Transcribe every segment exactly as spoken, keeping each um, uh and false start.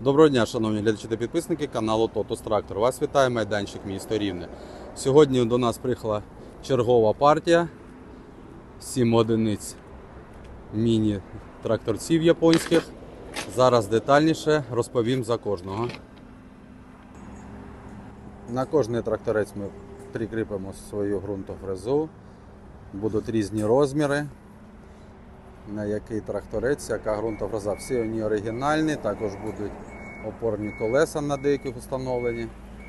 Доброго дня, шановні глядачі та підписники каналу Тотус Трактор. Вас вітає майданчик місто Рівне. Сьогодні до нас приїхала чергова партія, сім одиниць міні-тракторців японських. Зараз детальніше розповім за кожного. На кожний тракторець ми прикріпимо свою ґрунтофрезу. Будуть різні розміри, на який тракторець, яка ґрунтофреза. Всі вони оригінальні, також будуть опорні колеса на деяких встановлені.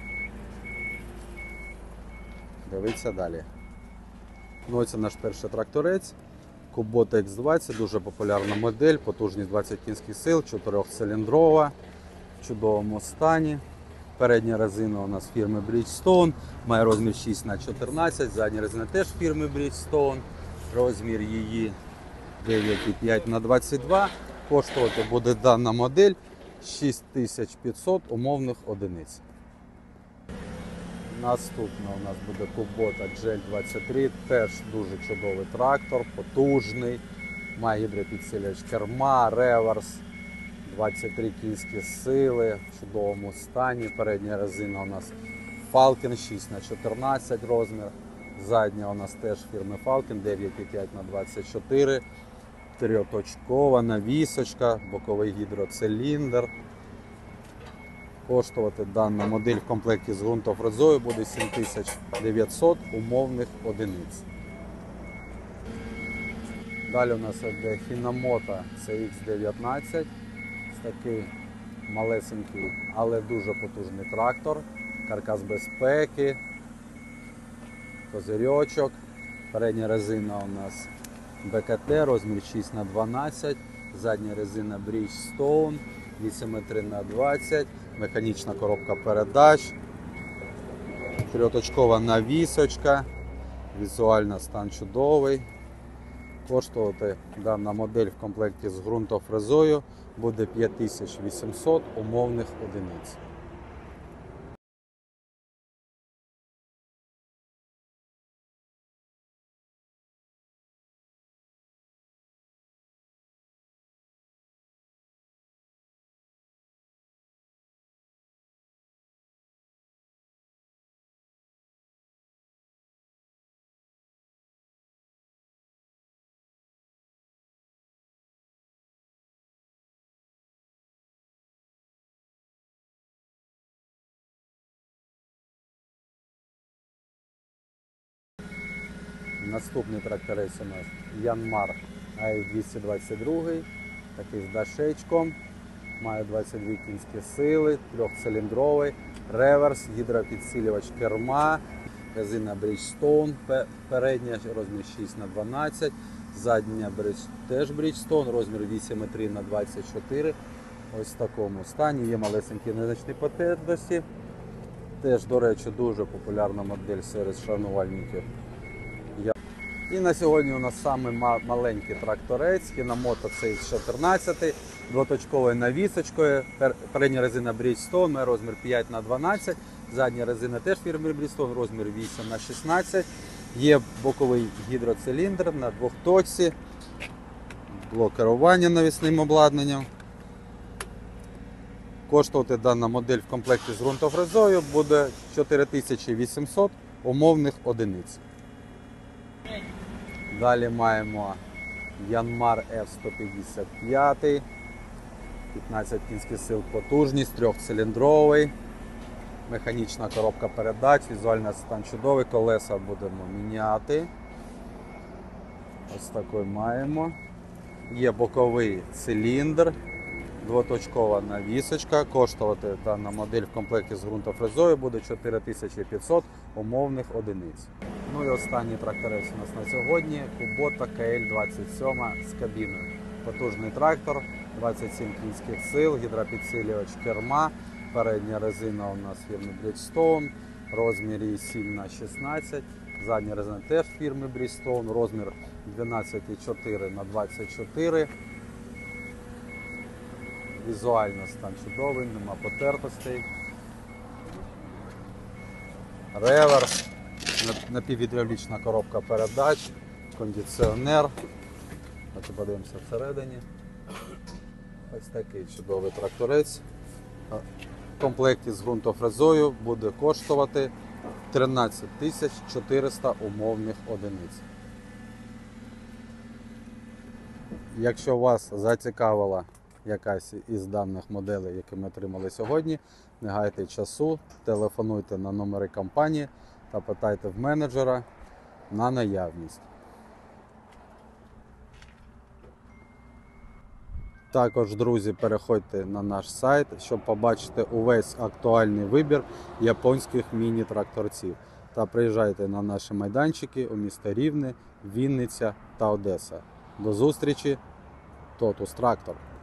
Дивіться далі. Ну, ось наш перший тракторець. Kubota ікс двадцять, дуже популярна модель, потужність двадцять кінських сил, чотирьохциліндрова, в чудовому стані. Передня резина у нас фірми Bridgestone, має розмір шість на чотирнадцять, задня резина теж фірми Bridgestone, розмір її дев'ять і п'ять на двадцять два. Коштувати буде дана модель шість тисяч п'ятсот умовних одиниць. Наступна у нас буде Kubota джі ел двадцять три, теж дуже чудовий трактор, потужний, має гідропідсилювач керма, реверс, двадцять три кінські сили, в чудовому стані. Передня резина у нас Falken шість на чотирнадцять розмір, задня у нас теж фірми Falken дев'ять і п'ять на двадцять чотири, трьохточкова навісочка, боковий гідроциліндр. Коштувати дана модель в комплекті з ґрунтофрезою буде сім тисяч дев'ятсот умовних одиниць. Далі у нас йде Hinomoto сі ікс дев'ятнадцять. Такий малесенький, але дуже потужний трактор. Каркас безпеки, козирьочок. Передня резина у нас бе ка те, розмір шість на дванадцять. Задня резина Bridgestone, вісім і три на двадцять. Механічна коробка передач, трьохточкова навісочка, візуально стан чудовий. Коштувати дана модель в комплекті з ґрунтофрезою буде п'ять тисяч вісімсот умовних одиниць. Наступний тракторець у нас Yanmar а еф двісті двадцять два, такий з дашечком, має двадцять дві кінські сили, трьохциліндровий, реверс, гідропідсилювач керма, резина Bridgestone, передня розмір шість на дванадцять, задня теж Bridgestone, розмір вісім і три на двадцять чотири. Ось в такому стані, є малесенькі незначні потертості. Теж, до речі, дуже популярна модель серед шанувальників. І на сьогодні у нас самий маленький тракторець Hinomoto сі ікс чотирнадцять, двоточковою навісочкою, передня резина Bridgestone, має розмір п'ять на дванадцять, задня резина теж фірми Bridgestone, розмір вісім на шістнадцять, є боковий гідроциліндр на двох точці, блок керування навісним обладнанням. Коштувати дана модель в комплекті з ґрунтофрезою буде чотири тисячі вісімсот умовних одиниць. Далі маємо Yanmar еф сто п'ятдесят п'ять, п'ятнадцять кінських сил потужність, трьохциліндровий, механічна коробка передач, візуальний стан чудовий, колеса будемо міняти. Ось такий маємо. Є боковий циліндр, двоточкова навісочка. Коштувати дана модель в комплекті з ґрунтофрезою буде чотири тисячі п'ятсот умовних одиниць. Ну і останній тракторець у нас на сьогодні Kubota ка ель двадцять сім з кабіною. Потужний трактор, двадцять сім кінських сил, гідропідсилювач керма, передня резина у нас фірми Bridgestone, розмір її сім на шістнадцять, задня резина теж фірми Bridgestone, розмір дванадцять і чотири на двадцять чотири. Візуально стан чудовий, нема потертостей. Реверс, напівгідравлічна коробка передач, кондиціонер. Давайте подивимося всередині. Ось такий чудовий тракторець. в комплекті з ґрунтофрезою буде коштувати тринадцять тисяч чотириста умовних одиниць. Якщо вас зацікавила якась із даних моделей, які ми отримали сьогодні, не гайте часу, телефонуйте на номери компанії та питайте в менеджера на наявність. Також, друзі, переходьте на наш сайт, щоб побачити увесь актуальний вибір японських міні-тракторців. Та приїжджайте на наші майданчики у місто Рівне, Вінниця та Одеса. До зустрічі! Totus Tractor.